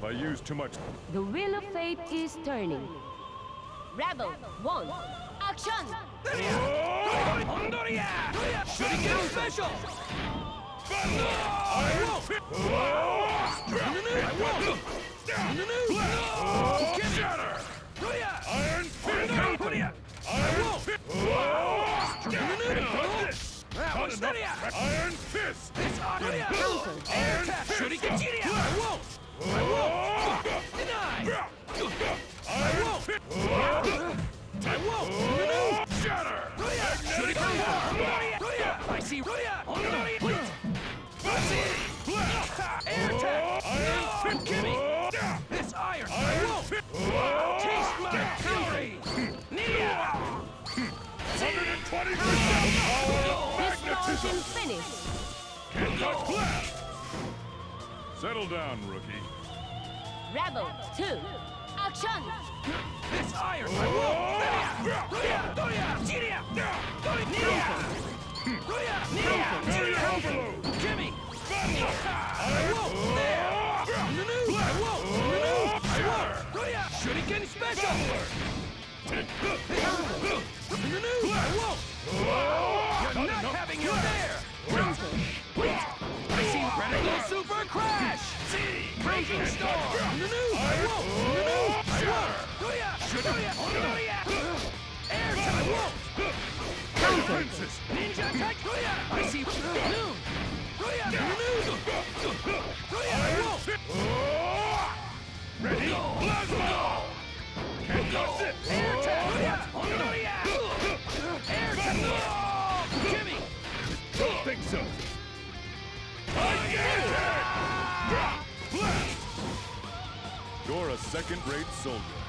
I used too much. The wheel of fate is turning. Rebel 1. Action! Shuriken special! Iron Fist! Shatter! Iron Fist! Iron Fist! Iron Fist! Iron Fist! Shuriken! I won't! Deny! I won't! Shatter! I see! Air attack! Iron Kimmy! This iron! I won't! Taste my fury! Nia! 120% power! Magnetism! Finish! Can't touch blast! Settle down, rookie. Rebel 2. Action! This iron! I won't! Kimmy! I won't! I won't! Shuriken special! I won't! You're not having your dare! I see Radical Super Crash! Breaking Storm! I won't! Air time! I won't! Princess! Ninja attack! I see Noon! I won't! Ready? BlazBlue! Can't touch it! Air attack! Air attack! Jimmy! Don't think so. Blast! You're a second-rate soldier.